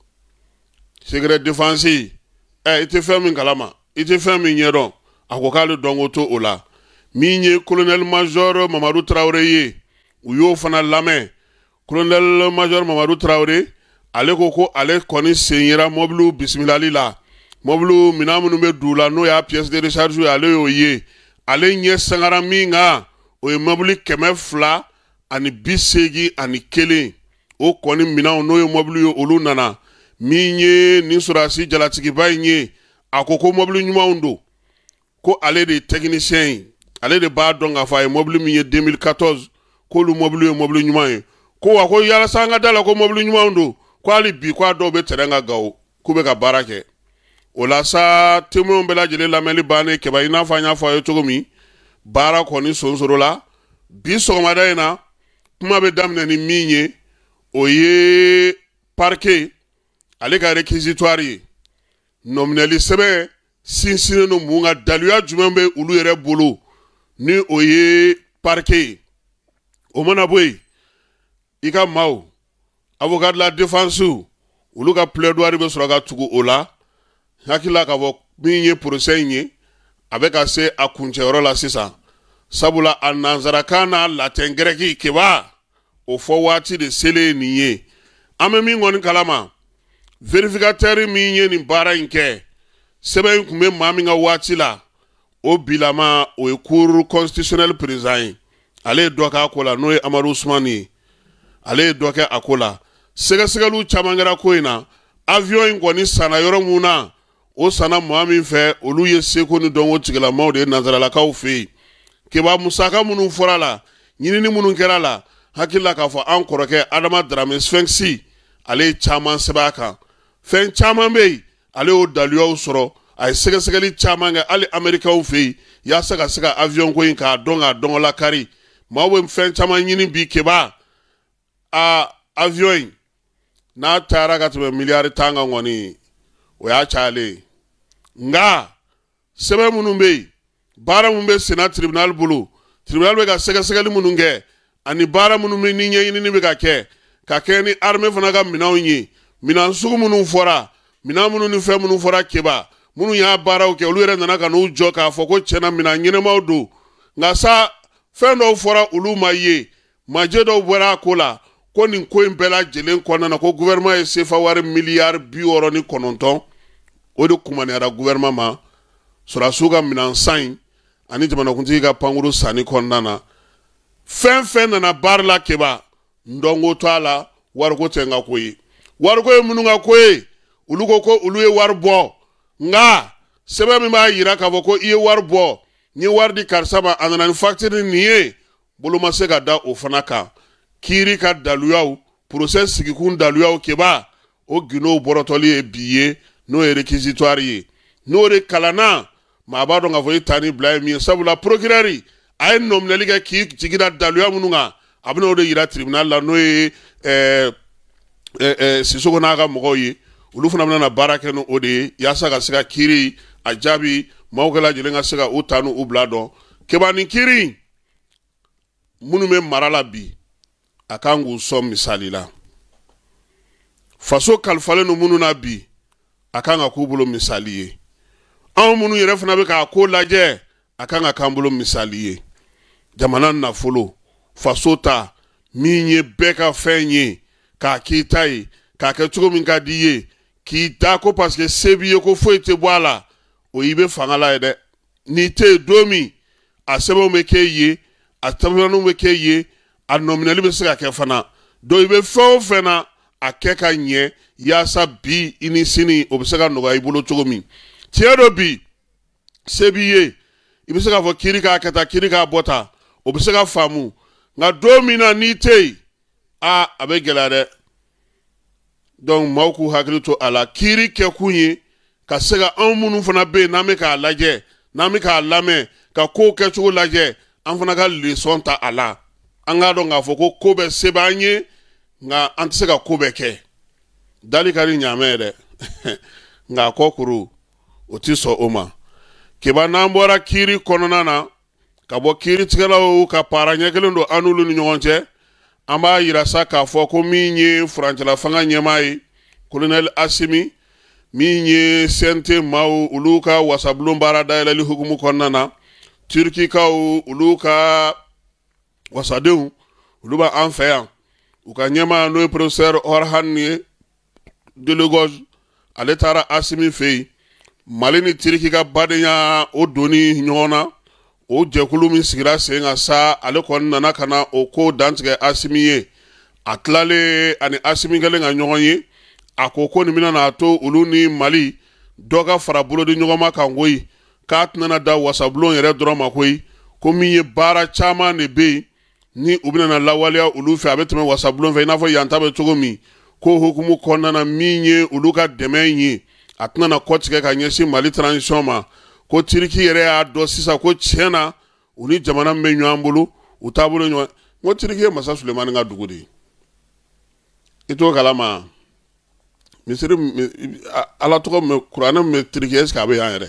secret défense ɛ i tɛ fɛn min kalama i tɛ fɛn min ɲɛdɔn a ko k'ale dɔn ko t'o la min ye colonel major Mamadu Traoré ye u y'o fana lamɛn colonel major Mamadu Traoré ale ko ko ale kɔni sen yera mobiliw bisimilali la mobiliw minɛn minnu bɛ du la n'o y'a pièce de recharge ye ale y'o ye ale ɲɛ sangara min kan o ye mobili kɛmɛ fila ani bi seegin ani kelen o kɔni minɛnw n'o ye mobili ye olu nana min ye nin sɔrɔdasi jalatigiba in ye a ko ko mobili ɲumanw don ko ale de ye technicien ye ale de b'a dɔn k'a fɔ a ye mobili min ye deux mille quatorze k'olu mobili ye mobili ɲuman ye ko wa ko yalasa an ka da la ko mobili ɲumanw don ko hali bi ko a dɔw bɛ terrain ka gawo k'u bɛ ka baara kɛ o la sa témoins bɛɛ lajɛlen lamɛnni bannen kɛba i n'a fɔ an y'a fɔ a ye cogo min baara kɔni sonsoro la bi sɔgɔmada in na kuma bɛ daminɛ ni min ye o ye parquet ale ka réquisitoire ye nominali sɛbɛn sinsinnen don mun ka daluya jumɛn bɛ olu yɛrɛ bolo ni o ye parquet o mana bɔ yen i ka maaw avocat de la défense olu ka plaidoirie bɛ sɔrɔ ka tugu o la hakilila ka fɔ min ye procès in ye a bɛ ka se a kuncɛyɔrɔ la sisan sabula a nanzarakan n'a latin grec keba o fɔ waati de selen nin ye ame mi ngoni kalama verificateur mi nye ni bara inke sebe kumbe mami nga watila o bilama o cour constitutionnel président ale doka akola no Amadou Ousmane ale doka akola sega segalu chamangara koina avion ngoni sana yoro muna o sana mami fe olu ye seko ni dongo tigala mawde nazara la kawfe ke ba musaka munu forala nyini ni munu kerala hakilla ka fo an koroke Adama Dramé Sphinxi ale chaman sebaka fen chaman be ale o daluwa soro ay sega segali chamanga ale America u fe ya sega sega avion ko inka donga dongo la kari mawe fen chaman nyini bi keba a avion na tara ka tube miliyari tanga ngoni o ya chale nga sebe munumbe bara mumbe senat tribunal bulu tribunal be ka sega segali mununge ani bara munumbe ni nyi ni be ka ke ka ke ni arme fana ga minaw nyi minan sugu munun fora minan munun ni fe munun fora keba munun ya bara o ke olu yere nana ka no jo ka foko chena minan nyine mawdu nga sa fe no fora ulu maye maje do bora kola ko nin ko imbela jelen ko na ko gouvernement e sefa war milliard bi oro ni kononton o de kumani ara gouvernement ma sura suga minan sain ani jamana kunti ga panguru sani konnana fen fen na barla keba ndongo twala war ko tenga koyi war ko mununga koyi ulugo ko uluye war bo nga sebe mi ba yira ka ko iye war bo ni war di karsaba anana factory niye buluma se ga da ofanaka kiri ka daluyaw process sigikun daluyaw keba o gino borotoli e biye no e réquisitoire ye no re kalana ma ba do nga fo itani blay mi sabula procureur ay nom ne liga ki jigida daluya mununga abno do yira tribunal la no e eh eh sisoko na ga mogoyi ulufuna na barake no ode yasa ga siga kiri ajabi mawgala jilenga siga utanu ublado keba ni kiri munume marala bi akangu som misalila faso kalfale no munu na bi akanga kubulo misaliye an munu yere fana be ka ko laje akanga kambulo misaliye jamana na folo faso ta minye beka fenye ka kitai ka ketugo min ka diye ki ta ko parce que sebiye ko fo ete boala o ibe fangala ede ni te domi asebo mekeye atabano mekeye a nominali be sika ke fana do ibe fo fena akeka nye yasa bi ini sini obisaka noga ibulo chogomi tiedo bi sebiye ibisaka fo kirika akata kirika bota obisaka famu nga domina nite a abegelade donc mauku hakrito ala kiri ke kunye ka sega amunu fana be name ka laje name ka lame ka ko ke chugo laje an fana ka leçon ta ala anga do nga foko ko be sebanye nga antisega ko be ke dali kari nyamede nga kokuru otiso oma keba nambora kiri kononana ka bo kiri tigala o ka para nyekelendo anulu ni nyonche amba yirasa ka foko minye franchela fanga nyemai colonel Asimi minye sente mau uluka wasablumbara daila li hukumu konana Turki ka uluka wasadeu uluba anfaya ukanyema no professeur Orhan de Lagos aletara Asimi fei malini Turki ka badenya o doni nyona o jekulu min sigira senga sa ale kon nana kana o ko dantige Asimi ye atlale ani Asimi gale nga nyonye akoko ni mina na to uluni Mali doga farabulo de nyogoma kangoyi kat nana da wasablon yere drama koyi ko miye bara chama ne be ni ubina na lawalia ulufi abetme wasablon fe nafo yantabe togomi ko hukumu konnana minye uluka demenyi atna na kotike ka nyesi Mali transition ma ko Turki yere a do sisa ko chena uni jamana menyo ambulu utabulo nyo mo Turki masa Suleiman nga dugudi ito kalama misiri ala to me Qur'an me Turki eska be yanere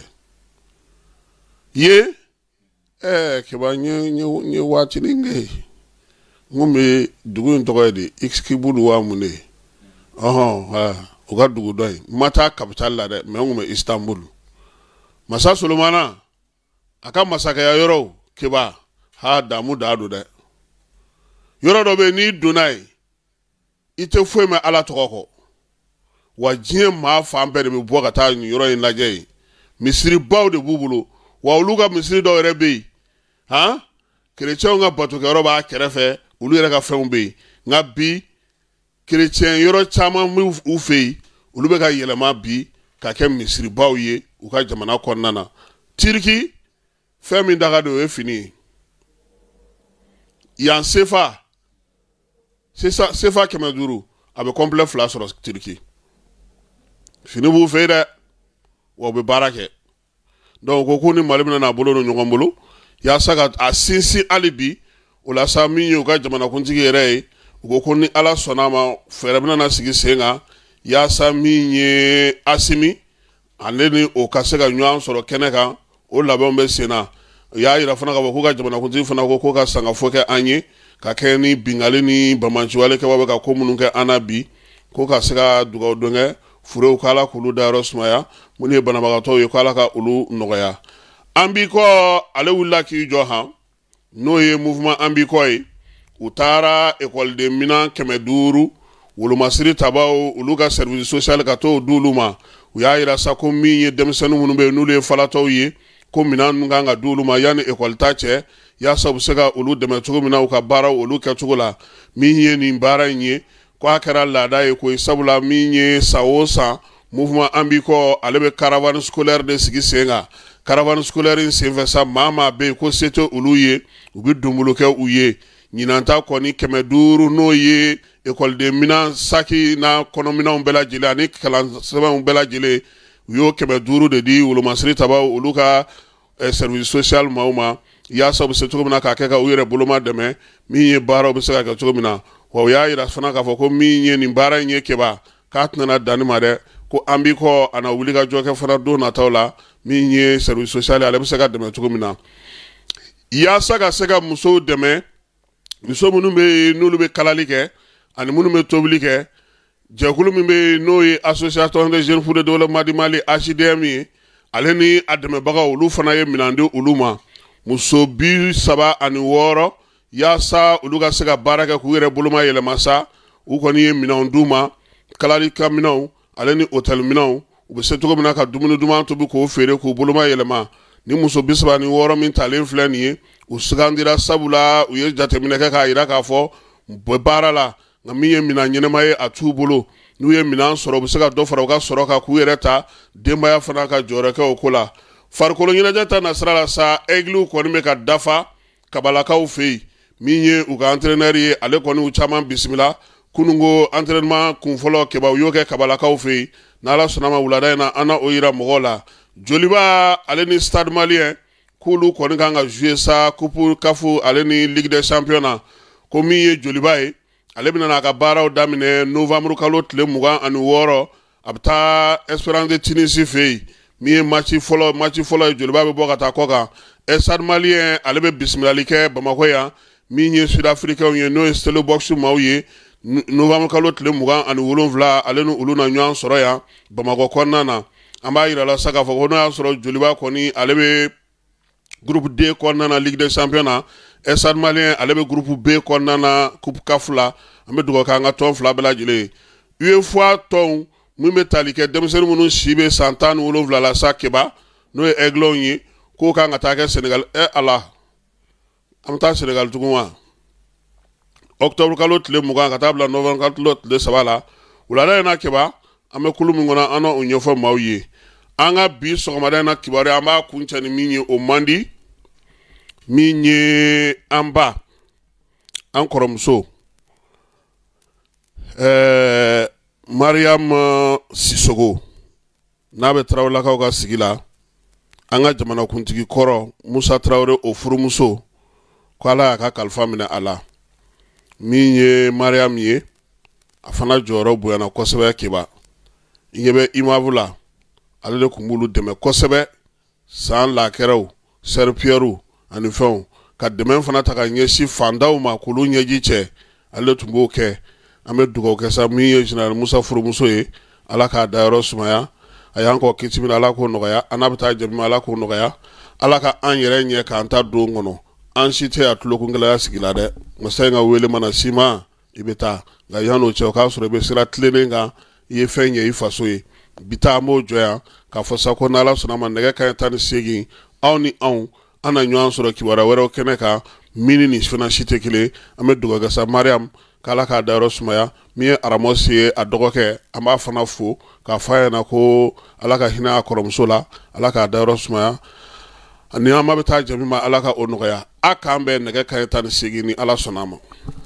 ye eh ke ba nye nye nye wati ninge ngume dugu ntoko de xkibulu wa mune oh ha o ga dugu doy mata capital la de me ngume Istanbul masa Sulemana aka masaka ya yoro ke ba ha damu dadu de yoro do be ni dunai ite foyi ma ala tɔgɔ kɔ wa diɲɛ maa fan bɛɛ de bɛ bɔ ka taa nin yɔrɔ in lajɛ yen misiri baw de b'u bolo wa olu ka misiri dɔw yɛrɛ bɛ yen han kerecɛnw ka batokɛyɔrɔ b'a kɛrɛfɛ olu yɛrɛ ka fɛnw bɛ yen nka bi kerecɛn yɔrɔ caman b'u fɛ yen olu bɛ ka yɛlɛma bi ka kɛ misiri baw ye u ka jamana kɔnɔna na Turki fɛn min daga don o ye fini ye yan sefa sefa sefa kɛmɛ duuru a bɛ complet fila sɔrɔ Turki fini b'u fɛ yen dɛ wa u bɛ baara kɛ donc ko ko ni Mali bɛna n'a bolo don ɲɔgɔn bolo yaasa ka a sinsin hali bi o la sa min ye u ka jamanakuntigi yɛrɛ ye u ko ko ni ala sɔnna ma fɛɛrɛ bɛna na sigi sen kan yaasa min ye Asimi ale ni o ka se ka ɲɔgɔn sɔrɔ kɛnɛ kan o labɛnw bɛ sen na u y'a yira fana ka fɔ k'u ka jamanakuntigi fana ko k'o ka sangafo kɛ an ye ka kɛ ni bingali ni bamanciwale kɛbaa bɛ ka ko minnu kɛ an na bi ko ka se ka dugawu don kɛ furew k'ala k'olu dayɔrɔ sumaya minnu ye banabagatɔw ye k'ala ka olu nɔgɔya an b'i kɔ ale wulila k'i jɔ han n'o ye mouvement an b'i kɔ ye u taara ekɔliden minan kɛmɛ duuru wolomasiri tabaw olu ka service social ka t'o di olu ma u y'a yira sa ko min ye denmisɛnnin minnu bɛ yen n'olu ye falatɔw ye ko minan ninnu kan ka di olu ma yanni ekɔli ta cɛ yaasa u bɛ se ka olu dɛmɛ cogo min na u ka baaraw olu kɛcogo la min ye nin baara in ye ko a kɛra laada ye koyi sabula min ye san o san mouvement an b'i kɔ ale bɛ caravane scolaire de sigi sen kan caravane scolaire in senfɛ sa maa maa bɛ yen ko se tɛ olu ye u bɛ donbolo kɛ u ye ɲinan ta kɔni kɛmɛ duuru n'o ye ekɔliden minan saki n'a kɔnɔminɛnw bɛɛ lajɛlen ani kalan sɛbɛnw bɛɛ lajɛlen u y'o kɛmɛ duuru de di wolomasiri tabaw olu ka service social maaw ma yaasa u bɛ se cogo min na k'a kɛ ka u yɛrɛ boloma dɛmɛ min ye baaraw bɛ se ka kɛ cogo min na wa u y'a yira fana k'a fɔ ko min ye nin baara in ye kɛba k'a tɛna danni ma dɛ ko an b'i kɔ a na wuli ka jɔ kɛ fana don nataw la min ye service social ale bɛ se ka dɛmɛ cogo min na yaasa ka se ka musow dɛmɛ muso minnu bɛ yen n'olu bɛ kalali kɛ ani minnu bɛ tobili kɛ jɛkulu min bɛ yen n'o ye association des jeunes pour le développement du Mali A J D M ye ale ni a dɛmɛbagaw olu fana ye minɛn di olu ma muso bi saba ani wɔɔrɔ yaasa olu ka se ka baara kɛ k'u yɛrɛ boloma yɛlɛma sa u kɔni ye minɛnw d'u ma kalali ka minɛnw ale ni hôtel minɛnw u bɛ se cogo min na ka dumuni duman tobi k'o feere k'u boloma yɛlɛma ni muso bi saba ni wɔɔrɔ min talen filɛ nin ye u sugandira sabula u ye jateminɛ kɛ k'a yira k'a fɔ u bɛ baara la nka min ye minɛn ɲɛnɛma ye a t'u bolo n'u ye minɛn sɔrɔ u bɛ se ka dɔ fara u ka sɔrɔ kan k'u yɛrɛ ta denbaya fana ka jɔyɔrɔ kɛ o ko la farikolo ɲɛnajɛ ta nasira la sa aigliw kɔni bɛ ka dafa kabalakaw fɛ yen min ye u ka entraîneur ye ale kɔni u caman bisimila kunungo entraînement kunfɔlɔ kɛba u y'o kɛ kabalakaw fɛ yen n'ala sɔnna ma wulada in na an na o yira mɔgɔw la joliba ale ni stade malien k'olu kɔni kan ka jouer sa coupe kafu ale ni ligue des champions na ko min ye joliba ye ale bɛna n'a ka baaraw daminɛ novembre kalo tile mugan ani wɔɔrɔ a bɛ taa Espérance de Tunisie fɛ yen min ye match fɔlɔ match fɔlɔ ye joliba bɛ bɔ ka taa kɔ kan stade malien ale bɛ bisimilali kɛ Bamakɔ yan min ye sud africain ye n'o ye Stellenbosch maaw ye novembre kalo tile mugan ani wolonwula ale ni olu na ɲɔgɔn sɔrɔ yan Bamakɔ kɔnɔna na an b'a yira la sa k'a fɔ ko n'o y'a sɔrɔ joliba kɔni ale bɛ groupe D kɔnɔna na ligue des champions na stade malien ale bɛ groupe B kɔnɔna na coupe CAF la an bɛ dugawu kɛ an ka tɔn fila bɛɛ lajɛlen ye UEFA tɔnw min bɛ tali kɛ denmisɛnnin minnu si bɛ san tan ni wolonwula la sa kɛba n'o ye aiglons ye k'o kan ka taa kɛ Sénégal ɛ ala an bɛ taa Sénégal tugun wa octobre kalo tile mugan ka taa bila novembre kalo tile saba la wulada in na kɛba an bɛ kulu min kɔnɔ an na o ɲɛfɔ maaw ye an ka bi sɔgɔmada in na kibaruya an b'a kun cɛ ni min ye o man di min ye an ba an kɔrɔmuso ɛɛ Mariam Sisogo n'a bɛ Tarawelelakaw ka sigi la an ka jamanakuntigi kɔrɔ Musa Tarawele o furumuso ko Ala y'a ka kalifa minɛ a la min ye Mariam ye a fana jɔyɔrɔ bonyana kosɛbɛ kɛba i ɲɛ bɛ imabu la ale de tun b'olu dɛmɛ kosɛbɛ san lakɛrɛw seripiyɛriw ani fɛnw ka dɛmɛ fana ta ka ɲɛsin fandaw ma k'olu ɲɛji cɛ ale de tun b'o kɛ an bɛ dugawu kɛ sa min ye Général Musa furumuso ye Ala k'a dayɔrɔ sumaya a y'an kɔ kiti min Ala k'o nɔgɔya an n'a bɛ taa jaabi min Ala k'o nɔgɔya Ala ka an yɛrɛ ɲɛ k'an ta don kɔnɔ an si tɛ a tulokungɛlɛya sigi la dɛ masa in ka wele mana si ma i bɛ taa nka yan'o cɛ o k'a sɔrɔ i bɛ sira tilennen kan i ye fɛn ɲɛ i faso ye bi taa an b'o jɔ yan k'a fɔ sa ko n'Ala sɔnna ma nɛgɛ kanɲɛ tan ni seegin aw ni anw an na ɲɔgɔn sɔrɔ kibaruya wɛrɛw kɛnɛ kan min ni fana si tɛ kelen an bɛ dugawu kɛ sa Mariam k'Ala k'a dayɔrɔ sumaya min ye Aramos ye a dɔgɔkɛ an b'a fana fo k'a fɔ a ɲɛna ko Ala ka hinɛ a kɔrɔmuso la Ala k'a dayɔrɔ sumaya ni an ma bɛ taa jaabi ma Ala ka o nɔgɔya a k'an bɛn nɛgɛ kanɲɛ tan ni seegin ni Ala sɔnna ma.